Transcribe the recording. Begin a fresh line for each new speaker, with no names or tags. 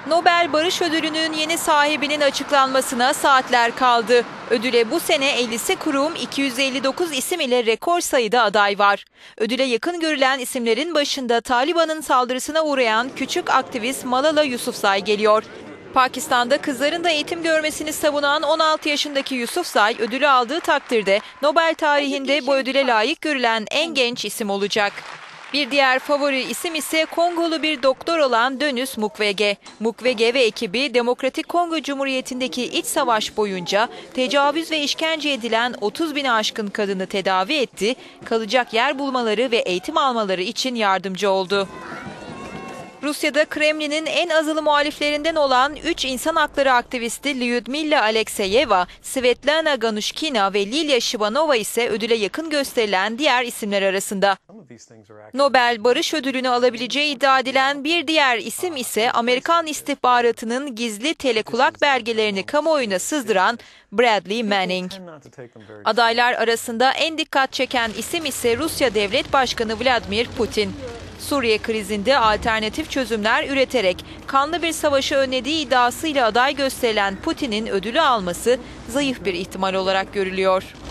Nobel Barış Ödülü'nün yeni sahibinin açıklanmasına saatler kaldı. Ödüle bu sene 50'si kurum 259 isim ile rekor sayıda aday var. Ödüle yakın görülen isimlerin başında Taliban'ın saldırısına uğrayan küçük aktivist Malala Yousafzai geliyor. Pakistan'da kızların da eğitim görmesini savunan 16 yaşındaki Yousafzai ödülü aldığı takdirde Nobel tarihinde bu ödüle layık görülen en genç isim olacak. Bir diğer favori isim ise Kongolu bir doktor olan Denis Mukwege. Mukwege ve ekibi Demokratik Kongo Cumhuriyeti'ndeki iç savaş boyunca tecavüz ve işkence edilen 30 bini aşkın kadını tedavi etti, kalacak yer bulmaları ve eğitim almaları için yardımcı oldu. Rusya'da Kremlin'in en azılı muhaliflerinden olan 3 insan hakları aktivisti Lyudmila Alekseyeva, Svetlana Ganushkina ve Lilia Shivanova ise ödüle yakın gösterilen diğer isimler arasında. Nobel Barış Ödülünü alabileceği iddia edilen bir diğer isim ise Amerikan istihbaratının gizli telekulak belgelerini kamuoyuna sızdıran Bradley Manning. Adaylar arasında en dikkat çeken isim ise Rusya Devlet Başkanı Vladimir Putin. Suriye krizinde alternatif çözümler üreterek kanlı bir savaşı önlediği iddiasıyla aday gösterilen Putin'in ödülü alması zayıf bir ihtimal olarak görülüyor.